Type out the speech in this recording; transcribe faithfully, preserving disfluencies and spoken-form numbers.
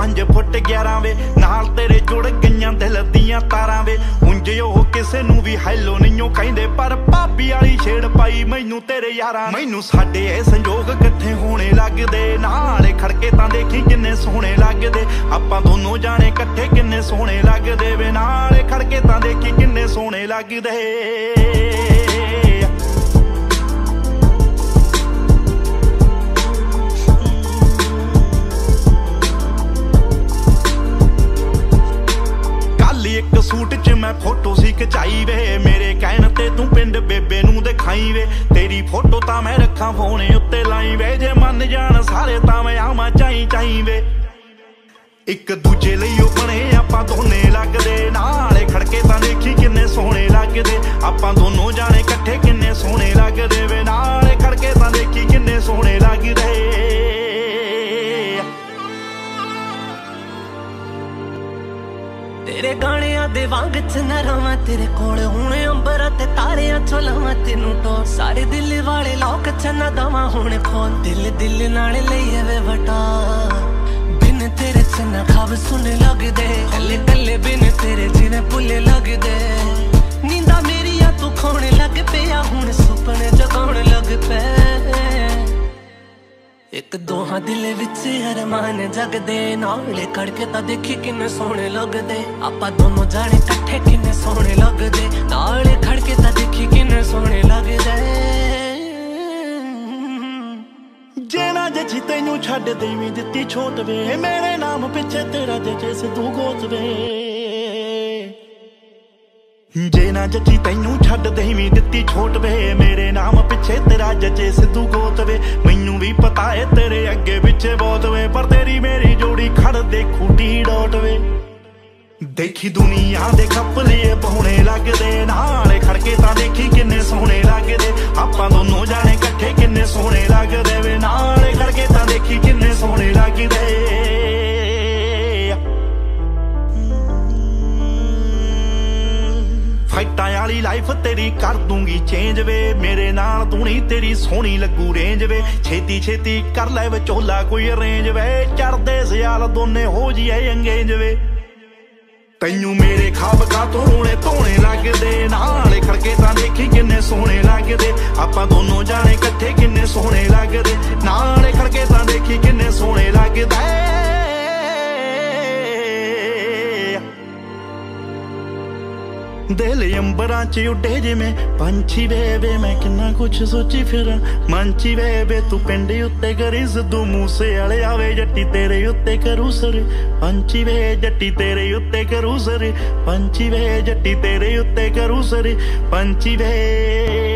पांच फुट ग्यारह वे नाल तेरे जुड़ गईयां दिल दियां तारां वे उंज ओह किसे नूं भी हैलो नहीं कहिंदे पर भाभी वाली छेड़ पाई मैनू तेरे यारां मैनू साडे ए संजोग इकट्ठे होने लगदे नाले खड़के तां देखी किन्ने सोहणे लगदे आपां दोनों जाने इकट्ठे किन्ने सोहणे लगदे वे नाले खड़के तां देखी किन्ने सोहणे लगदे एक सूट च मैं फोटो सी खचाई वे मेरे कहण ते तू पिंड बेबे नू दिखाई वे तेरी फोटो तां मैं रखा फोने उत्ते लाई वे जे मन जान सारे तां मैं आवां चाई चाई वे एक दूजे लई ओ बने आपां दोने लगदे नाले खड़के तां देखी किन्ने सोहणे लगदे आपां दोनों जाने इकट्ठे किन्ने सोहणे लगदे वे नाले खड़के तां देखी किन्ने सोहणे लगदे तेरे गाणियां दे वांग च न रवां तेरे कोल हुणे अंबरां ते तारियां चो लावां तेनू टो सारे दिल वाले लोक च न दवां हुणे खोल दिल दिल नाल लईए वे वटा बिन तेरे च न खाब सुने लगदे कल्ले कल्ले बिन तेरे जिने भुल्ले लगदे नींदा मेरिया तू खोणे लग पिया हुण सुपने जगाउण लग पे एक दोहां दिल विच अरमान जगदे नाले खड़के तां देखी किन्ने सोहणे लगदे आपां दोनों जाने इकट्ठे किन्ने सोहणे लगदे नाले खड़के तां देखी किन्ने सोहणे लगदे जे ना जची तैनू छड्ड देवी दित्ती छोट वे मेरे नाम पिछे तेरा जचे सिद्धू गोत वे जे ना जची तैनू छड्ड देवी दित्ती छोट वे मेरे नाम पिछे तेरा जचे सिद्धू गोत वे मैनू भी पता है तेरे अगे पिछे बहुत वे पर तेरी मेरी जोड़ी खड़ दे खूटी डोट वे देखी दुनिया दे खपलिए पहुने लगदे नाले खड़के तां देखी किन्ने सोहणे लगदे आपां दोनों जाने इकट्ठे किन्ने सोहणे लगदे वे नाले खड़के तां देखी किन्ने सोहणे लगदे फाइटां वाली लाइफ तेरी कर दूंगी चेंज वे मेरे नाल तू नहीं तेरी सोहनी लगू रेंज वे छेती छेती कर लै विचोला कोई अरेंज वे चढ़दे सियाल दोने हो जिए अंगेज वे तैनू मेरे खाब का तो रोने धोने लगदे नाले खड़के तां देखी किन्ने सोहणे लगदे आपां दोनों जाने इकट्ठे किन्ने सोहणे लगदे नाले खड़के तां देखी किन्ने सोहणे लगदे दिल अंबरां च उड्डे जिवें पंछी वे वे मैं किन्ना कुछ सोची फिरां मंची वे वे तू पिंड उत्ते करी सिद्धू मूसे वाले आवे जट्टी तेरे उत्ते करू सर पंछी वे जट्टी तेरे उत्ते करू सर पंछी वे जट्टी तेरे उत्ते करू सर पंछी वे।